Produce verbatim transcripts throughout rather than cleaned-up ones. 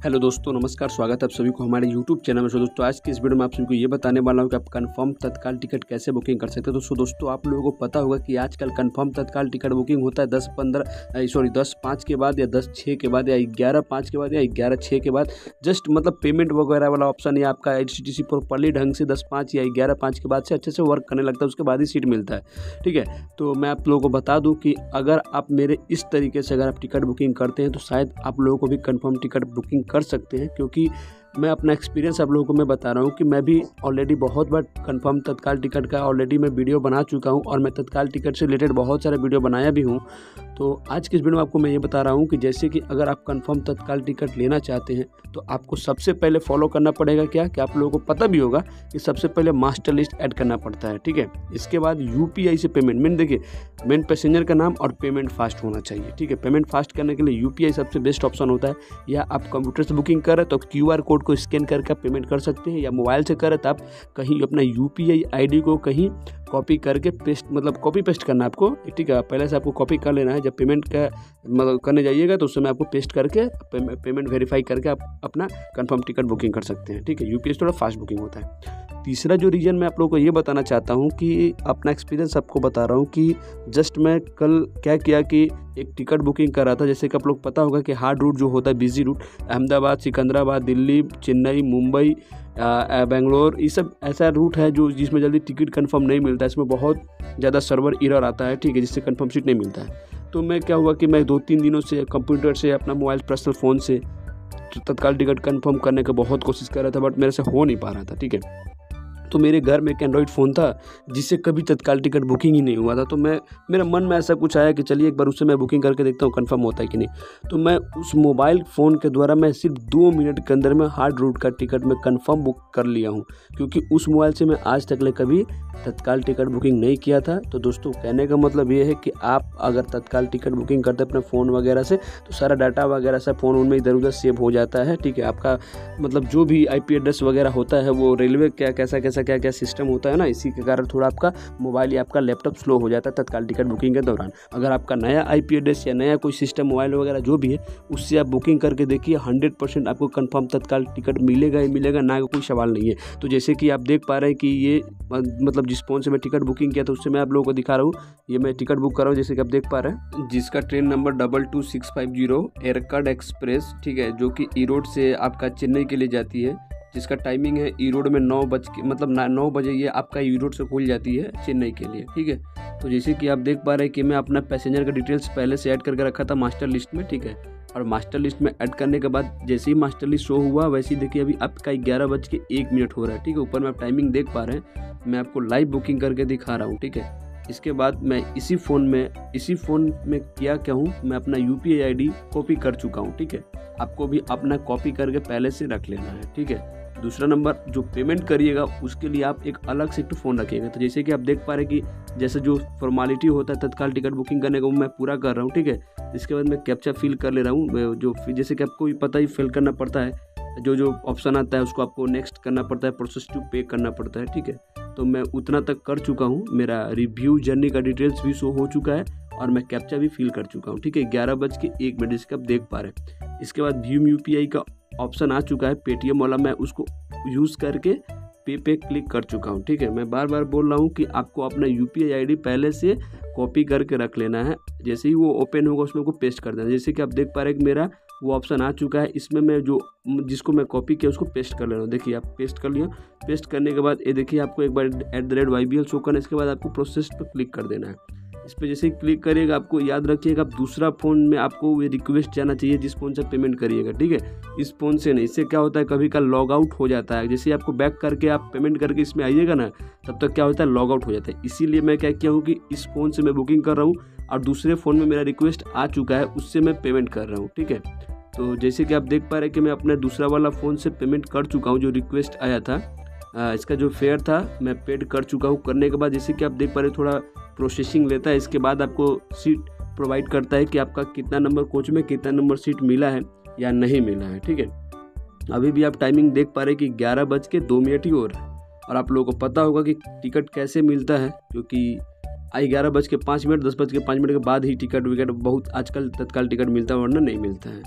Hello दोस्तों, नमस्कार। स्वागत है आप सभी को हमारे यूट्यूब चैनल में। सो दोस्तों, आज की इस वीडियो में आप सभी को ये बताने वाला हूँ कि आप कंफर्म तत्काल टिकट कैसे बुकिंग कर सकते हैं। तो सो दोस्तों, आप लोगों को पता होगा कि आजकल कंफर्म तत्काल टिकट बुकिंग होता है दस पंद्रह सॉरी दस पाँच के बाद या दस छः के बाद या ग्यारह पाँच के बाद या ग्यारह छः के बाद। जस्ट मतलब पेमेंट वगैरह वाला ऑप्शन या आपका आई सी टी सी प्रॉपर्ली ढंग से दस पाँच या ग्यारह पाँच के बाद से अच्छे से वर्क करने लगता है, उसके बाद ही सीट मिलता है। ठीक है, तो मैं आप लोगों को बता दूँ कि अगर आप मेरे इस तरीके से अगर आप टिकट बुकिंग करते हैं तो शायद आप लोगों को भी कंफर्म टिकट बुकिंग कर सकते हैं, क्योंकि मैं अपना एक्सपीरियंस आप लोगों को मैं बता रहा हूँ कि मैं भी ऑलरेडी बहुत बार कंफर्म तत्काल टिकट का ऑलरेडी मैं वीडियो बना चुका हूँ और मैं तत्काल टिकट से रिलेटेड बहुत सारे वीडियो बनाया भी हूँ। तो आज के इस वीडियो में आपको मैं ये बता रहा हूँ कि जैसे कि अगर आप कंफर्म तत्काल टिकट लेना चाहते हैं तो आपको सबसे पहले फॉलो करना पड़ेगा क्या कि आप लोगों को पता भी होगा कि सबसे पहले मास्टर लिस्ट ऐड करना पड़ता है। ठीक है, इसके बाद यूपीआई से पेमेंट मेन देखिए मेन पैसेंजर का नाम और पेमेंट फास्ट होना चाहिए। ठीक है, पेमेंट फास्ट करने के लिए यूपीआई सबसे बेस्ट ऑप्शन होता है। या आप कंप्यूटर से बुकिंग कर रहे तो क्यू आर कोड को स्कैन करके आप पेमेंट कर सकते हैं, या मोबाइल से कर रहे तो आप कहीं अपना यूपीआई आईडी को कहीं कॉपी करके पेस्ट मतलब कॉपी पेस्ट करना है आपको। ठीक है, पहले से आपको कॉपी कर लेना है। जब पेमेंट का मतलब करने जाइएगा तो उस समय आपको पेस्ट करके पे, पेमेंट वेरीफाई करके आप अपना कंफर्म टिकट बुकिंग कर सकते हैं। ठीक है, यूपीआई थोड़ा फास्ट बुकिंग होता है। तीसरा जो रीज़न मैं आप लोगों को ये बताना चाहता हूँ कि अपना एक्सपीरियंस आपको बता रहा हूँ कि जस्ट मैं कल क्या किया कि एक टिकट बुकिंग कर रहा था। जैसे कि आप लोग पता होगा कि हार्ड रूट जो होता है, बिजी रूट, अहमदाबाद, सिकंदराबाद, दिल्ली, चेन्नई, मुंबई, बेंगलोर, ये सब ऐसा रूट है जो जिसमें जल्दी टिकट कंफर्म नहीं मिलता है। इसमें बहुत ज़्यादा सर्वर एरर आता है। ठीक है, जिससे कंफर्म सीट नहीं मिलता है। तो मैं क्या हुआ कि मैं दो तीन दिनों से कंप्यूटर से अपना मोबाइल पर्सनल फ़ोन से तत्काल टिकट कंफर्म करने का बहुत कोशिश कर रहा था, बट मेरे से हो नहीं पा रहा था। ठीक है, तो मेरे घर में एक एंड्रॉइड फ़ोन था जिससे कभी तत्काल टिकट बुकिंग ही नहीं हुआ था। तो मैं मेरा मन में ऐसा कुछ आया कि चलिए एक बार उससे मैं बुकिंग करके देखता हूँ कंफर्म होता है कि नहीं। तो मैं उस मोबाइल फ़ोन के द्वारा मैं सिर्फ दो मिनट के अंदर में हार्ड रूट का टिकट मैं कंफर्म बुक कर लिया हूँ, क्योंकि उस मोबाइल से मैं आज तक ले कभी तत्काल टिकट बुकिंग नहीं किया था। तो दोस्तों, कहने का मतलब ये है कि आप अगर तत्काल टिकट बुकिंग करते हैं अपने फ़ोन वगैरह से तो सारा डाटा वगैरह सब फ़ोन उनमें इधर उधर सेव हो जाता है। ठीक है, आपका मतलब जो भी आई पी एड्रेस वगैरह होता है वो रेलवे क्या कैसा कैसा क्या क्या सिस्टम होता है ना, इसी के कारण थोड़ा आपका मोबाइल या आपका लैपटॉप स्लो हो जाता है तत्काल टिकट बुकिंग के दौरान। अगर आपका नया आईपी एड्रेस या नया कोई सिस्टम मोबाइल वगैरह जो भी है उससे आप बुकिंग करके देखिए, हंड्रेड परसेंट आपको कंफर्म तत्काल टिकट मिलेगा ही मिलेगा, ना कोई सवाल नहीं है। तो जैसे कि आप देख पा रहे हैं कि ये मतलब जिस फ़ोन से मैं टिकट बुकिंग किया था उससे मैं आप लोगों को दिखा रहा हूँ। ये मैं टिकट बुक कर रहा हूँ, जैसे कि आप देख पा रहे हैं, जिसका train number double two six five zero एयरकार्ड एक्सप्रेस। ठीक है, जो कि ई रोड से आपका चेन्नई के लिए जाती है, जिसका टाइमिंग है ई रोड में नौ बज के मतलब नौ बजे ये आपका ई रोड से खुल जाती है चेन्नई के लिए। ठीक है, तो जैसे कि आप देख पा रहे हैं कि मैं अपना पैसेंजर का डिटेल्स पहले से ऐड करके रखा था मास्टर लिस्ट में। ठीक है, और मास्टर लिस्ट में ऐड करने के बाद जैसे ही मास्टर लिस्ट शो हुआ वैसे ही देखिए अभी आपका ग्यारह बज के एक मिनट हो रहा है। ठीक है, ऊपर में आप टाइमिंग देख पा रहे हैं, मैं आपको लाइव बुकिंग करके दिखा रहा हूँ। ठीक है, इसके बाद मैं इसी फ़ोन में इसी फ़ोन में किया क्या हूँ, मैं अपना U P I I D copy कर चुका हूँ। ठीक है, आपको भी अपना कॉपी करके पहले से रख लेना है। ठीक है, दूसरा नंबर, जो पेमेंट करिएगा उसके लिए आप एक अलग से तो फ़ोन रखिएगा। तो जैसे कि आप देख पा रहे हैं कि जैसे जो फॉर्मेलिटी होता है तत्काल टिकट बुकिंग करने का वो मैं पूरा कर रहा हूँ। ठीक है, इसके बाद मैं कैप्चा फिल कर ले रहा हूँ, जो जैसे कि आपको भी पता ही फिल करना पड़ता है, जो जो ऑप्शन आता है उसको आपको नेक्स्ट करना पड़ता है, प्रोसेस टू पे करना पड़ता है। ठीक है, तो मैं उतना तक कर चुका हूँ। मेरा रिव्यू जर्नी का डिटेल्स भी शो हो चुका है और मैं कैप्चा भी फिल कर चुका हूँ। ठीक है, ग्यारह बज के एक मिनट जिसका आप देख पा रहे हैं। इसके बाद भीम यू पी आई का ऑप्शन आ चुका है, पेटीएम वाला, मैं उसको यूज़ करके पे पे क्लिक कर चुका हूँ। ठीक है, मैं बार बार बोल रहा हूँ कि आपको अपना U P I I D पहले से कॉपी करके रख लेना है। जैसे ही वो ओपन होगा उसमें को पेस्ट कर देना। जैसे कि आप देख पा रहे हैं कि मेरा वो ऑप्शन आ चुका है, इसमें मैं जो जिसको मैं कॉपी किया उसको पेस्ट कर ले रहा हूँ। देखिए आप पेस्ट कर लिया। पेस्ट करने के बाद ये देखिए आपको एक बार at the rate Y B L show करना है। इसके बाद आपको प्रोसेस पर क्लिक कर देना है। इस पर जैसे ही क्लिक करिएगा आपको याद रखिएगा आप दूसरा फ़ोन में आपको ये रिक्वेस्ट जाना चाहिए जिस फ़ोन से पेमेंट करिएगा। ठीक है, इस फ़ोन से नहीं। इससे क्या होता है कभी का लॉग आउट हो जाता है। जैसे आपको बैक करके आप पेमेंट करके इसमें आइएगा ना, तब तक क्या होता है लॉग आउट हो जाता है। इसीलिए मैं क्या किया हूँ कि इस फ़ोन से मैं बुकिंग कर रहा हूँ और दूसरे फ़ोन में मेरा रिक्वेस्ट आ चुका है, उससे मैं पेमेंट कर रहा हूँ। ठीक है, तो जैसे कि आप देख पा रहे हैं कि मैं अपने दूसरा वाला फ़ोन से पेमेंट कर चुका हूँ। जो रिक्वेस्ट आया था आ, इसका जो फेयर था मैं पेड कर चुका हूँ। करने के बाद जैसे कि आप देख पा रहे हैं थोड़ा प्रोसेसिंग लेता है। इसके बाद आपको सीट प्रोवाइड करता है कि आपका कितना नंबर कोच में कितना नंबर सीट मिला है या नहीं मिला है। ठीक है, अभी भी आप टाइमिंग देख पा रहे हैं कि ग्यारह बज के दो मिनट ही हो रहा है। और आप लोगों को पता होगा कि टिकट कैसे मिलता है, क्योंकि आई ग्यारह बज के पाँच मिनट दस बज के पाँच मिनट के बाद ही टिकट विकट बहुत आजकल तत्काल टिकट मिलता है, वरना नहीं मिलता है।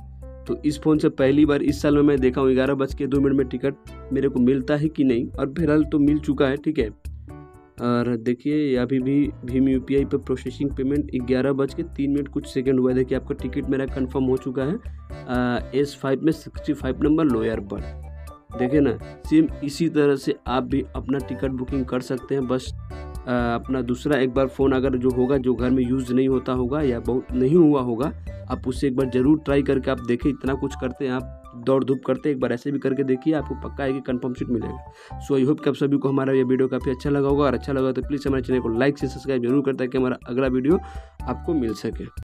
तो इस फ़ोन से पहली बार इस साल में मैं देखा हूँ ग्यारह बज के दो मिनट में टिकट मेरे को मिलता है कि नहीं, और फिलहाल तो मिल चुका है, ठीक है। और देखिए अभी भी भीम यूपीआई पर प्रोसेसिंग पेमेंट ग्यारह बज के तीन मिनट कुछ सेकंड हुआ है। देखिए आपका टिकट मेरा कंफर्म हो चुका है एस फाइव में सिक्सटी फाइव नंबर लोअर पर। देखिए ना, सेम इसी तरह से आप भी अपना टिकट बुकिंग कर सकते हैं। बस आ, अपना दूसरा एक बार फ़ोन अगर जो होगा, जो घर में यूज़ नहीं होता होगा या बहुत नहीं हुआ होगा, आप उससे एक बार ज़रूर ट्राई करके आप देखें। इतना कुछ करते हैं आप, दौड़ धूप करते हैं, एक बार ऐसे भी करके देखिए, आपको पक्का है कि कंफर्म सीट मिलेगा। सो आई होप कि आप सभी को हमारा ये वीडियो काफ़ी अच्छा लगा होगा, और अच्छा लगा तो प्लीज़ हमारे चैनल को लाइक से सब्सक्राइब जरूर करता है कि हमारा अगला वीडियो आपको मिल सके।